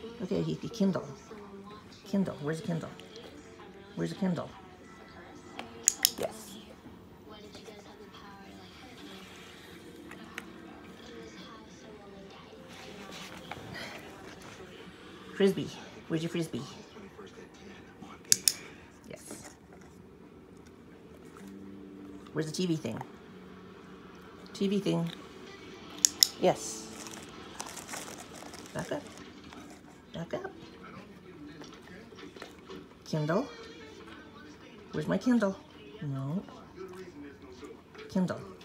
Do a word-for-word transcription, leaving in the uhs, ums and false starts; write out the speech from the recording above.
Okay, he, he Kindle. Kindle. Where's the Kindle? Where's the Kindle? Yes. Frisbee. Where's your Frisbee? Yes. Where's the T V thing? T V thing. Yes. Back up. Back up. Kindle. Where's my Kindle? No. Kindle.